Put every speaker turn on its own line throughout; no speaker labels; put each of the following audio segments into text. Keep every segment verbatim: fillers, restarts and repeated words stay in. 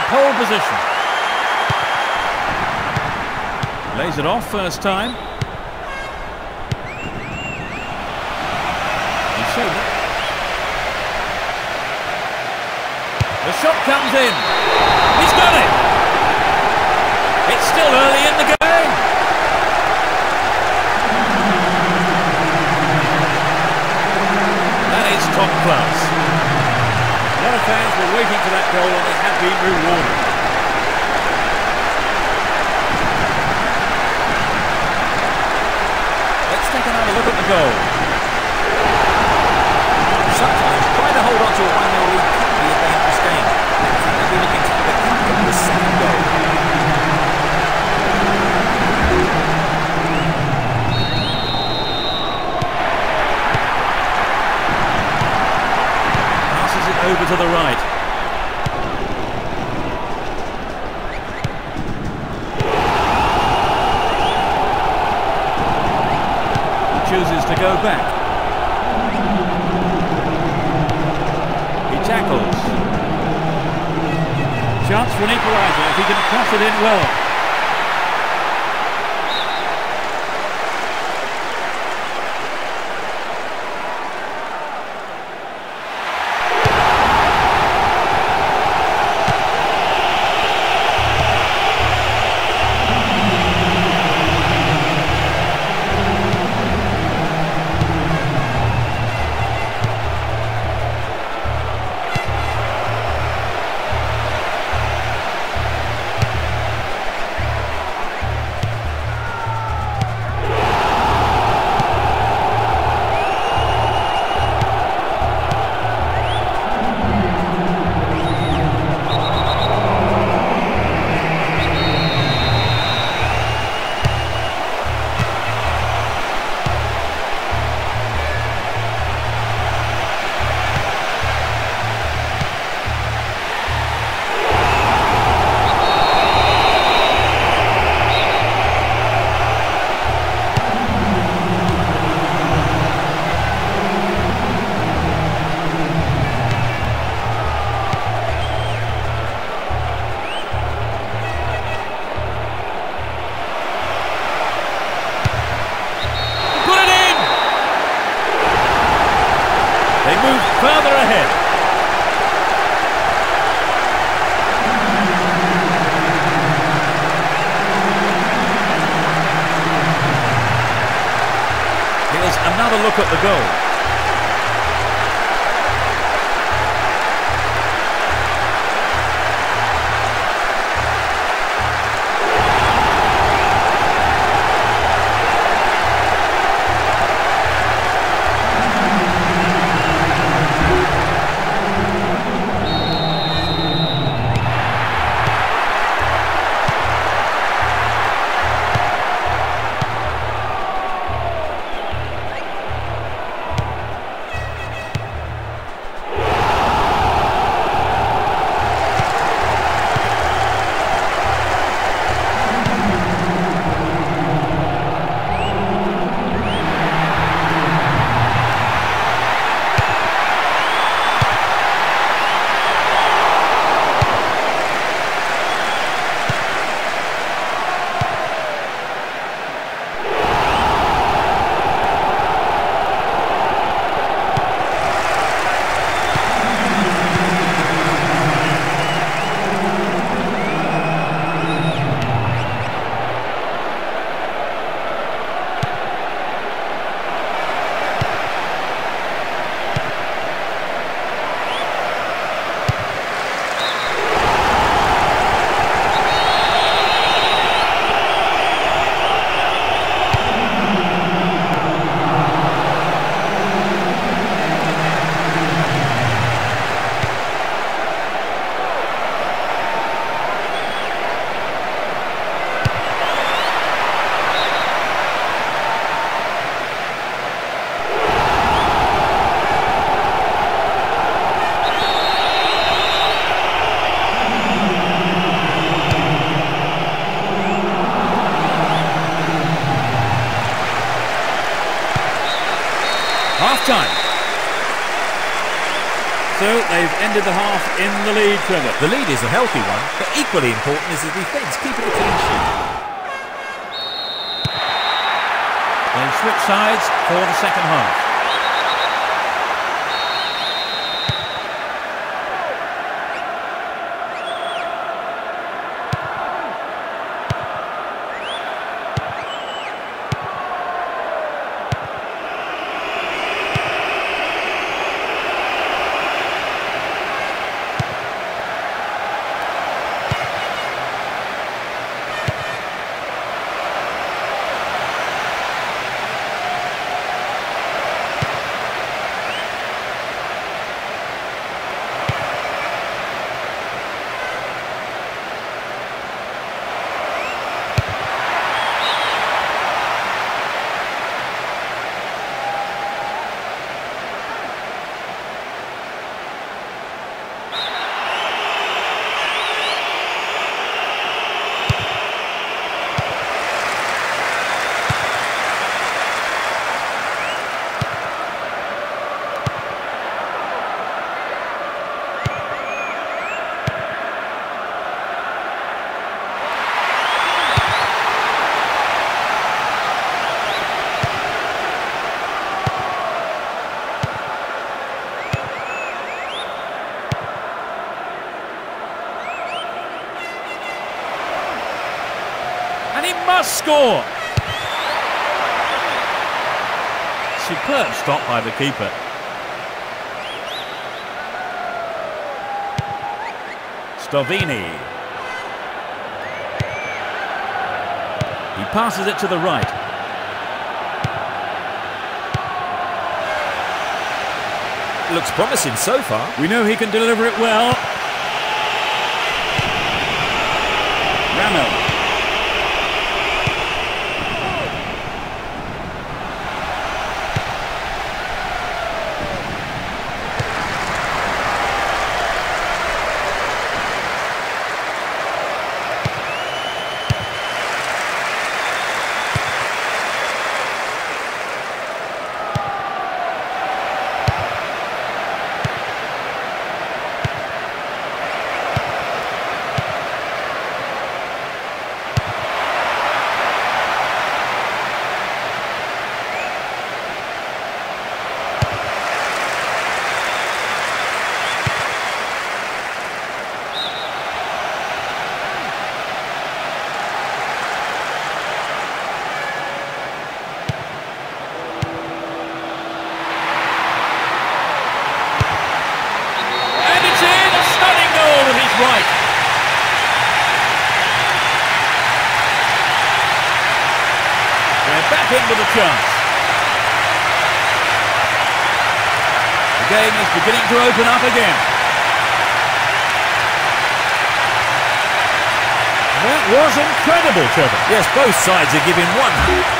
pole position. Lays it off first time. He's shown it. The shot comes in. He's done it. It's still early in the game. That is top class. A lot of fans were waiting for that goal and they have been rewarded. Let's take another look at the goal.
Sometimes trying to hold on to a one nil lead can be a dangerous game. I think they'll be looking to the comeback of the second goal.
Passes it over to the right. He chooses to go back. Tackles. Chance for an equaliser if he can cross it in well. Further ahead. Here's another look at the goal. Half time. So they've ended the half in the lead, Trevor.
The lead is a healthy one, but equally important is the defence, keeping a clean sheet.
They switch sides for the second half. And he must score! Superb stop by the keeper. Stovini. He passes it to the right.
Looks promising so far.
We know he can deliver it well. Ramo. Right. They're back in with a chance. The game is beginning to open up again. That was incredible, Trevor.
Yes, both sides are giving one.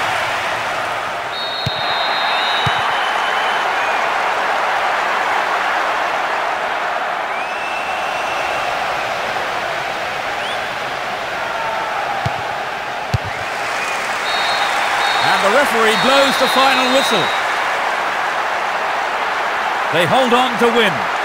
The referee blows the final whistle. They hold on to win.